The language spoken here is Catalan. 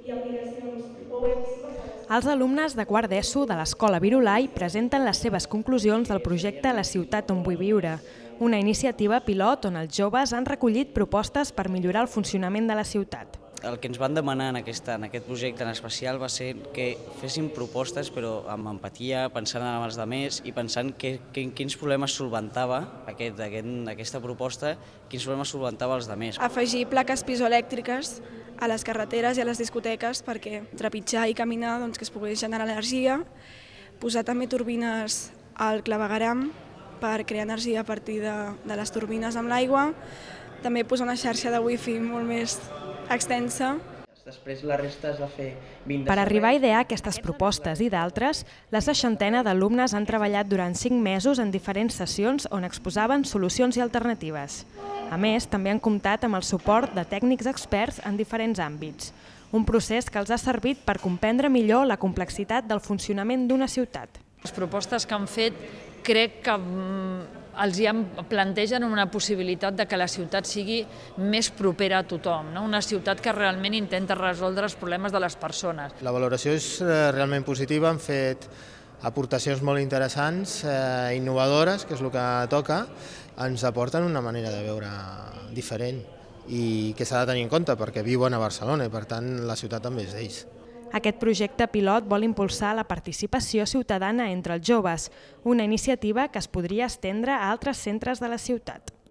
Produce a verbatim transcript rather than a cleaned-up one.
Els alumnes de quart d'ESO de l'Escola Virolai presenten les seves conclusions del projecte La ciutat on vull viure, una iniciativa pilot on els joves han recollit propostes per millorar el funcionament de la ciutat. El que ens van demanar en, aquesta, en aquest projecte en especial va ser que féssim propostes però amb empatia, pensant en els altres i pensant que, que, quins problemes solventava aquest, aquest, aquesta proposta, quins problemes solventava els altres. Afegir plaques pisoelèctriques a les carreteres i a les discoteques perquè trepitjar i caminar doncs, que es pogués generar energia, posar també turbines al clavegueram per crear energia a partir de, de les turbines amb l'aigua, també posar una xarxa de wifi molt més extensa. Després la resta es va fer vint de Per arribar a idear aquestes propostes i d'altres, la seixantena d'alumnes han treballat durant cinc mesos en diferents sessions on exposaven solucions i alternatives. A més, també han comptat amb el suport de tècnics experts en diferents àmbits, un procés que els ha servit per comprendre millor la complexitat del funcionament d'una ciutat. Les propostes que han fet crec que els hi plantegen una possibilitat de que la ciutat sigui més propera a tothom, no? Una ciutat que realment intenta resoldre els problemes de les persones. La valoració és realment positiva, han fet aportacions molt interessants, eh, innovadores, que és el que toca, ens aporten una manera de veure diferent i que s'ha de tenir en compte perquè viuen a Barcelona i per tant la ciutat també és d'ells. Aquest projecte pilot vol impulsar la participació ciutadana entre els joves, una iniciativa que es podria estendre a altres centres de la ciutat.